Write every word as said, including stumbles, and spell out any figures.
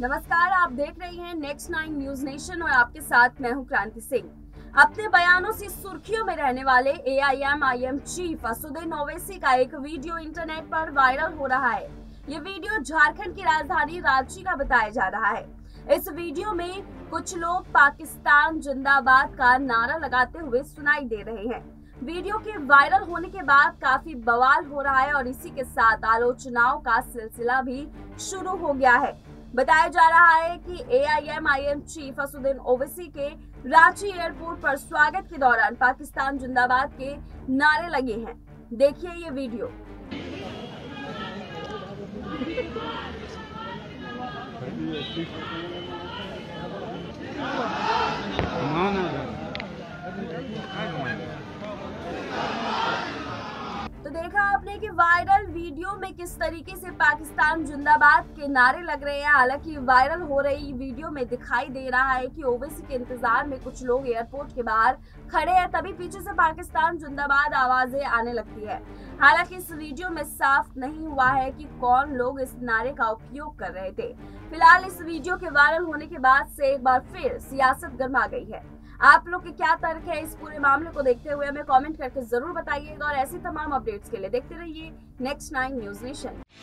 नमस्कार, आप देख रहे हैं नेक्स्ट नाइन न्यूज नेशन और आपके साथ मैं हूं क्रांति सिंह। अपने बयानों से सुर्खियों में रहने वाले A I M I M chief Asaduddin Owaisi का एक वीडियो इंटरनेट पर वायरल हो रहा है। ये वीडियो झारखंड की राजधानी रांची का बताया जा रहा है। इस वीडियो में कुछ लोग पाकिस्तान जिंदाबाद का नारा लगाते हुए सुनाई दे रहे हैं। वीडियो के वायरल होने के बाद काफी बवाल हो रहा है और इसी के साथ आलोचनाओं का सिलसिला भी शुरू हो गया है। बताया जा रहा है कि A I M I M chief Asaduddin Owaisi के रांची एयरपोर्ट पर स्वागत के दौरान पाकिस्तान जिंदाबाद के नारे लगे हैं। देखिए ये वीडियो। तो देखा आपने कि वायरल वीडियो में किस तरीके से पाकिस्तान जिंदाबाद के नारे लग रहे हैं। हालांकि वायरल हो रही वीडियो में दिखाई दे रहा है कि ओवैसी के इंतजार में कुछ लोग एयरपोर्ट के बाहर खड़े हैं, तभी पीछे से पाकिस्तान जिंदाबाद आवाजें आने लगती है। हालांकि इस वीडियो में साफ नहीं हुआ है कि कौन लोग इस नारे का उपयोग कर रहे थे। फिलहाल इस वीडियो के वायरल होने के बाद से एक बार फिर सियासत गर्मा गई है। आप लोग के क्या तर्क है इस पूरे मामले को देखते हुए हमें कमेंट करके जरूर बताइएगा और ऐसी तमाम अपडेट्स के लिए देखते रहिए नेक्स्ट नाइन न्यूज नेशन।